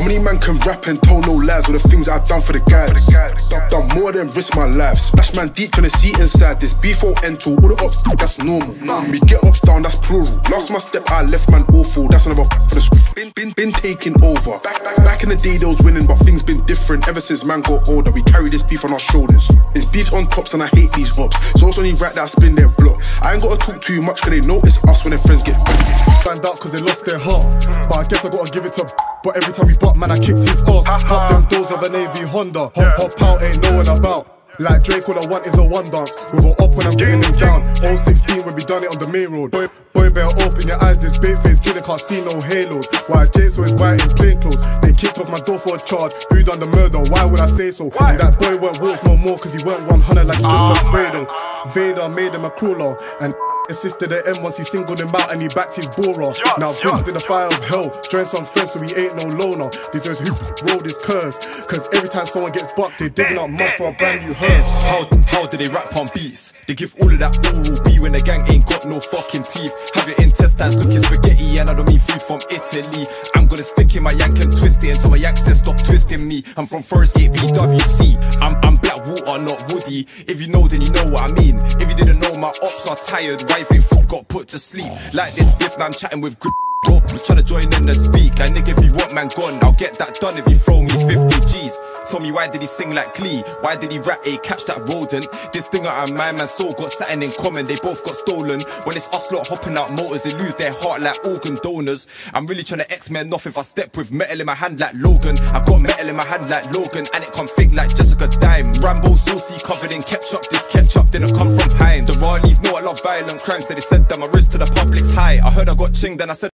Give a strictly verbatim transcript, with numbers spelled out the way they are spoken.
many man can rap and tell no lies with the things I done for the guys? Done, done more than risk my life. Splash man deep trying to see inside. This beef won't end till all the ups, that's normal. We get ups down, that's plural. Last my step, I left man awful. That's another for the script. Been, been, been taking over. Back, back, back in the day, they was winning, but things been different ever since man got older. We carry this beef on our shoulders. This beef's on tops and I hate these ups. So it's only right that I spin their block. I ain't gotta talk too much cause they know it's us when their friends get Stand out cause they lost their heart. But I guess I gotta give it to. But every time he butt, man, I kicked his ass. Pop them doors of an A V Honda. Hop, hop out, ain't no one about. Like Drake, all I want is a one dance. With a up when I'm getting them down. oh sixteen when we done it on the main road. Boy, boy better open your eyes, this bait face drilling, can't see no halos. Why Jake's always white in plain clothes. They kicked off my door for a charge. Who done the murder? Why would I say so? And that boy weren't wolves no more cause he weren't one hundred like he just got Fredo. Vader made him a crawler and assisted the M once he singled him out and he backed his Bora. Now jumped in the fire of hell, joined some friends so he ain't no loner. These is who rolled his curse, cause every time someone gets bucked, they digging up mud for a brand new hearse. How, how do they rap on beats? They give all of that oral B when the gang ain't got no fucking teeth. Have your intestines looking spaghetti and I don't mean food from Italy. I'm gonna stick in my yank and twist it until my yank says stop twisting me. I'm from Forest Gate B W C. I'm, I'm black water, not woody. If you know then you know what I mean. If you didn't know, my ops are tired. Why think food got put to sleep? Like this biff, now I'm chatting with good bro. Was trying to join in the speak. Like nigga, if you want man gone, I'll get that done if you throw me fifty G's. Tell me why did he sing like Glee? Why did he rat a catch that rodent? This thing out of my man's soul got something in common. They both got stolen. When it's us lot hopping out motors, they lose their heart like organ donors. I'm really trying to X-Men off if I step with metal in my hand like Logan. I got metal in my hand like Logan, and it come thick like Jessica Dime. Rambo saucy covered in ketchup. This ketchup didn't come from Heinz. The Raleigh know I love violent crime, so they said that my wrist to the public's high. I heard I got chinged, then I said